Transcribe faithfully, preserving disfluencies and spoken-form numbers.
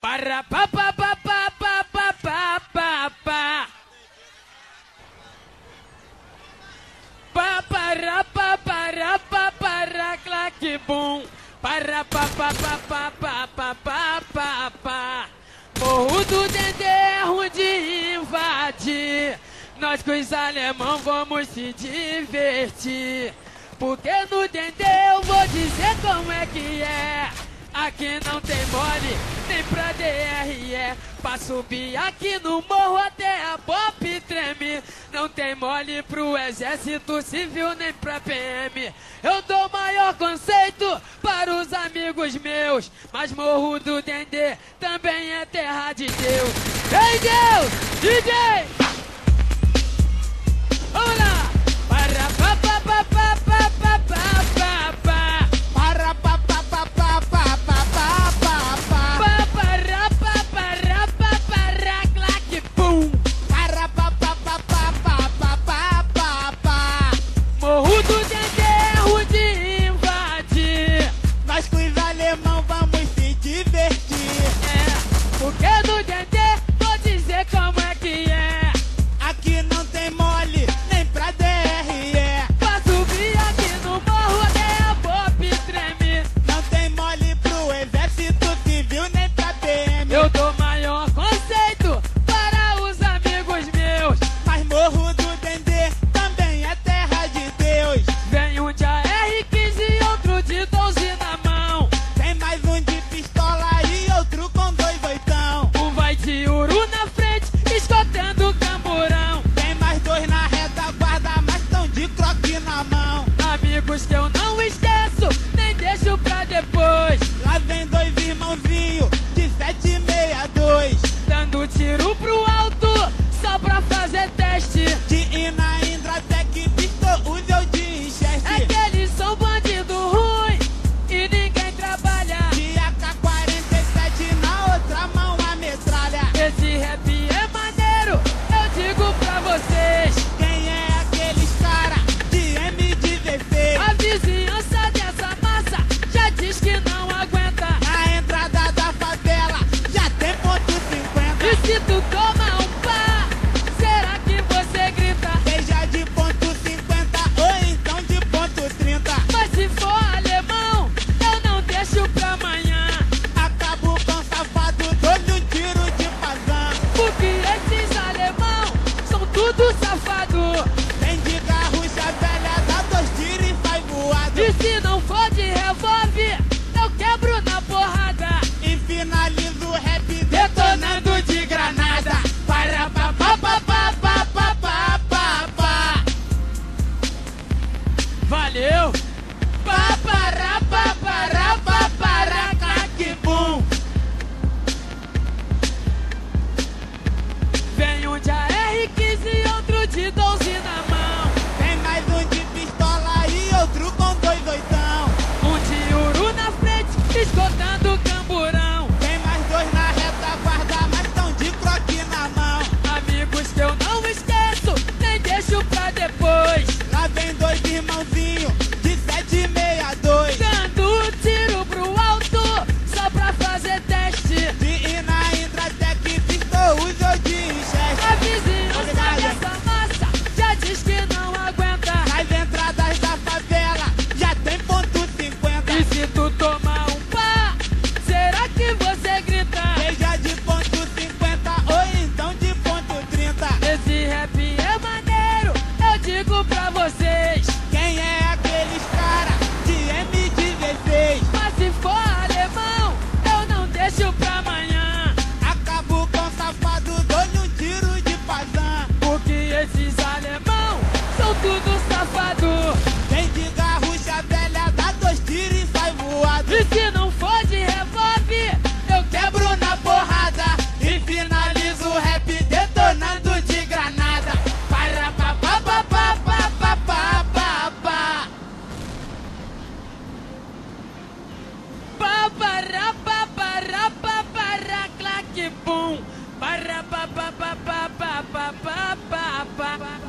Para pa pa pa pa pa pa pa pa pa. Pa para pa para pa para claque bum. Para pa pa pa pa pa pa pa pa pa. Morro do Dendê é ruim de invadir. Nós com os alemão vamos se divertir. Porque no Dendê eu vou dizer como é que é. Aqui não tem mole, nem pra D R E. Pra subir aqui no morro até a Bop treme. Não tem mole pro exército civil, nem pra P M. Eu dou maior conceito para os amigos meus. Mas morro do Dendê também é terra de Deus. Vem Deus, D J! Vamos lá! Para pa pa pa pa pa pa pa pa pa. Para pa pa pa pa pa pa pa pa pa. Pa para pa para pa para claque pum. Para pa pa pa pa pa pa pa pa pa. Morro do Dendê é ruim de invadir. Nós com os alemão vamos se divertir. É, porque no Dendê vou dizer como é que é. Aqui não tem mole, nem pra D R E. Pra subir aqui no morro até a Bop treme. Não tem mole pro exército civil, nem pra P M. Eu dou maior conceito para os amigos meus. Mas morro do Dendê também é terra de Deus. Vem um de A R quinze e outro de doze na mão. Tem mais um de pistola e outro com dois oitão. Um vai de uru na frente, escotando o camburão. Tem mais dois na retaguarda, mas tão de croque na mão. Amigos que eu não esqueço, nem deixo pra depois. Lá vem dois irmãozinhos de sete e meia dois. Dando tiro pro alto, só pra fazer teste. De Ina, Indratec, Pistol, Uzi ou de Winchester. É que eles são bandido ruim e ninguém trabalha. De A K quarenta e sete na outra mão a metralha. Esse rap é maneiro, eu digo pra vocês. Quem é aqueles cara de M dezesseis? A vizinhança dessa massa já diz que não aguenta. Na entrada da favela já tem ponto cinquenta. E se tu toma um pá, será que você grita? Seja de ponto cinquenta ou então de ponto trinta. Mas se for alemão, eu não deixo pra amanhã. Acabo com safado, dou-lhe um tiro de fazão. Porque esses alemão são tudo safado. Tem de garrucha velha, dá dois tiros e sai voado. E se não for de revólver, eu quebro na porrada. E finalizo o rap Detonando de granada. Para pa pa pa pa pa pa pa pa pa. Valeu. Pa para pa para pa para claque bum. Vem um de A R quinze e outro de doze na mão. Tem mais um de pistola e outro com dois oitão. Um de uru na frente, escotando o camburão. Tem mais dois na retaguarda, mas tão de croque na mão. Amigos que eu não esqueço, nem deixo pra depois. Lá vem dois irmãozinhos de sete e meia dois. Dando tiro pro alto, só pra fazer teste. De Ina, Indratec, Pistol, Uzi ou de Winchester. A vizinhança dessa massa já diz que não aguenta. Nas entradas da favela já tem ponto cinquenta. E se tu tomar um pá, será que você grita? Seja de ponto cinquenta ou então de ponto trinta. Esse rap é maneiro, eu digo pra vocês. Quem é aqueles cara de M dezesseis? Mas se for alemão, eu não deixo pra amanhã. Acabo com safado, dou-lhe um tiro de fazão. Porque esses alemão são tudo safado. Tem de garrucha velha, dá dois tiros e sai voado. E se não for de revólver, eu quebro na porrada. E finalizo o rap detonando de granada. Para pa pa pa pa pa pa pa pa pa. Pa para pa para pa para claque bum. Para pa pa pa pa pa pa pa pa pa.